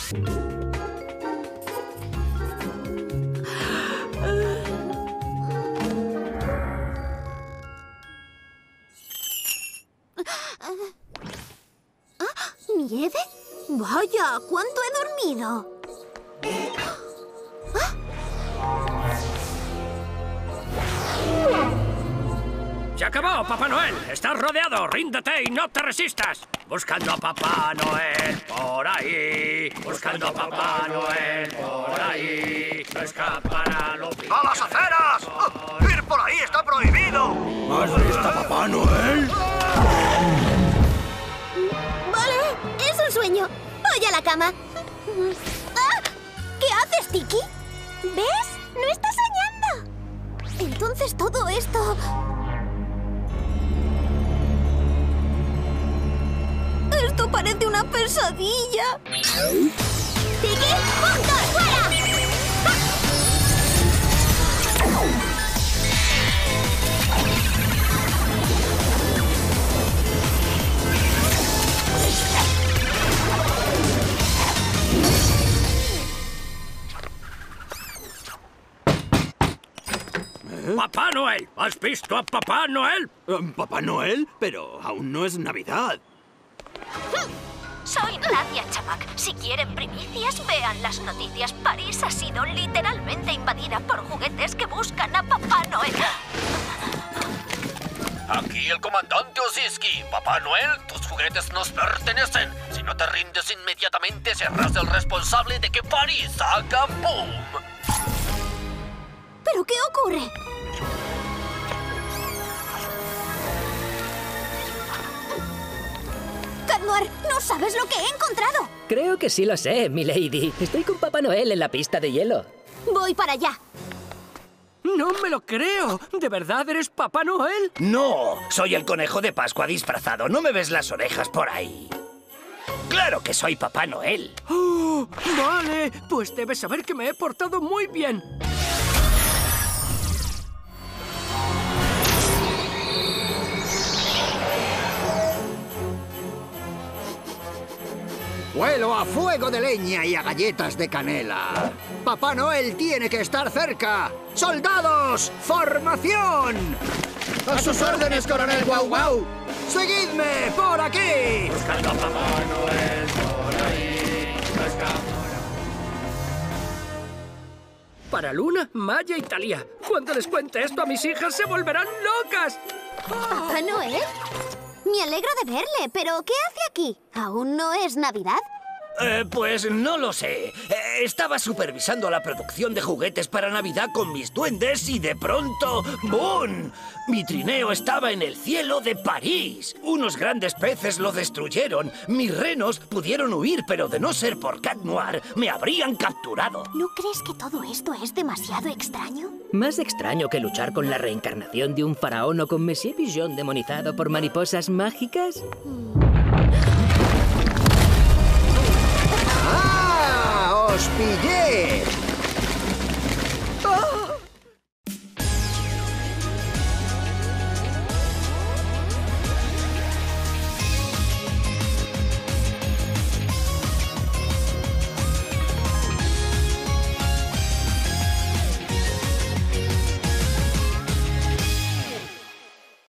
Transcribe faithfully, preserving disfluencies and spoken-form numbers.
¿Nieve? Vaya, ¿cuánto he dormido? ¡Se acabó, Papá Noel! ¡Estás rodeado! ¡Ríndete y no te resistas! Buscando a Papá Noel por ahí. Buscando a Papá Noel por ahí. No escapará lo ¡A las aceras! ¡Oh! ¡Ir por ahí está prohibido! ¿Has visto a Papá Noel? Vale, es un sueño. Voy a la cama. ¡Ah! ¿Qué haces, Tiki? ¿Ves? No estás soñando. Entonces todo esto... Esto parece una pesadilla. ¡Tiki! ¡Juntos! ¡Fuera! ¡Papá Noel! ¿Has visto a Papá Noel? Um, ¿Papá Noel? Pero aún no es Navidad. Soy Nadia Chamak. Si quieren primicias, vean las noticias. París ha sido literalmente invadida por juguetes que buscan a Papá Noel. Aquí el comandante Oziski. Papá Noel, tus juguetes nos pertenecen. Si no te rindes inmediatamente, serás el responsable de que París haga boom. ¿Pero qué ocurre? Cat Noir, no sabes lo que he encontrado. Creo que sí lo sé, milady. Estoy con Papá Noel en la pista de hielo. Voy para allá. ¡No me lo creo! ¿De verdad eres Papá Noel? No, soy el conejo de Pascua disfrazado. ¿No me ves las orejas por ahí? ¡Claro que soy Papá Noel! ¡Oh! Vale, pues debes saber que me he portado muy bien. Huelo a fuego de leña y a galletas de canela. Papá Noel tiene que estar cerca. ¡Soldados! ¡Formación! ¡A sus órdenes, coronel Guau Guau! ¡Seguidme! ¡Por aquí! Buscando a Papá Noel por ahí. No escapará. Para Luna, Maya y Talía. Cuando les cuente esto a mis hijas, se volverán locas. ¿Papá Noel? Me alegro de verle, pero ¿qué hace aquí? ¿Aún no es Navidad? Eh, pues no lo sé. Eh, estaba supervisando la producción de juguetes para Navidad con mis duendes y de pronto... ¡Bum! Mi trineo estaba en el cielo de París. Unos grandes peces lo destruyeron. Mis renos pudieron huir, pero de no ser por Cat Noir, me habrían capturado. ¿No crees que todo esto es demasiado extraño? Más extraño que luchar con la reencarnación de un faraón o con Monsieur Pigeon demonizado por mariposas mágicas. ¡Ah! ¡Os pillé!